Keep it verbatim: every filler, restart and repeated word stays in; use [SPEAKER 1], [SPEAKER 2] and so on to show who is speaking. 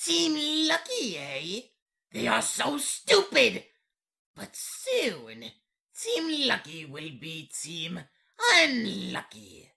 [SPEAKER 1] Team Lucky, eh? They are so stupid! But soon, Team Lucky will be Team Unlucky.